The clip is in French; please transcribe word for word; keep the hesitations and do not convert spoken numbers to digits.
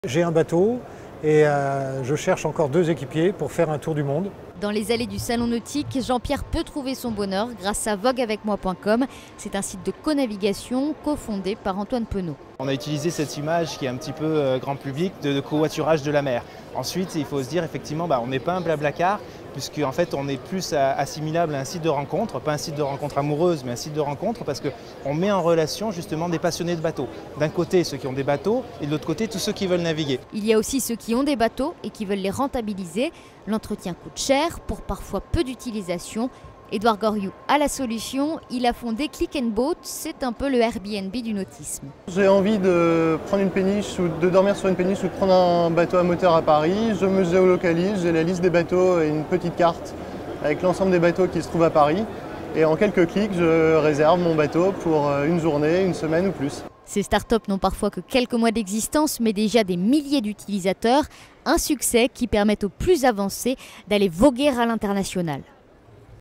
J'ai un bateau et euh, je cherche encore deux équipiers pour faire un tour du monde. Dans les allées du salon nautique, Jean-Pierre peut trouver son bonheur grâce à vogue avec moi point com. C'est un site de co-navigation cofondé par Antoine Penaud. On a utilisé cette image qui est un petit peu euh, grand public de, de covoiturage de la mer. Ensuite, il faut se dire effectivement, bah, on n'est pas un blablacar, puisque en fait, on est plus à, assimilable à un site de rencontre, pas un site de rencontre amoureuse, mais un site de rencontre, parce qu'on met en relation justement des passionnés de bateaux. D'un côté, ceux qui ont des bateaux, et de l'autre côté, tous ceux qui veulent naviguer. Il y a aussi ceux qui ont des bateaux et qui veulent les rentabiliser. L'entretien coûte cher pour parfois peu d'utilisation. Édouard Goriou a la solution, il a fondé Click and Boat, c'est un peu le Airbnb du nautisme. J'ai envie de prendre une péniche ou de dormir sur une péniche ou de prendre un bateau à moteur à Paris. Je me géolocalise, j'ai la liste des bateaux et une petite carte avec l'ensemble des bateaux qui se trouvent à Paris. Et en quelques clics, je réserve mon bateau pour une journée, une semaine ou plus. Ces startups n'ont parfois que quelques mois d'existence, mais déjà des milliers d'utilisateurs. Un succès qui permet aux plus avancés d'aller voguer à l'international.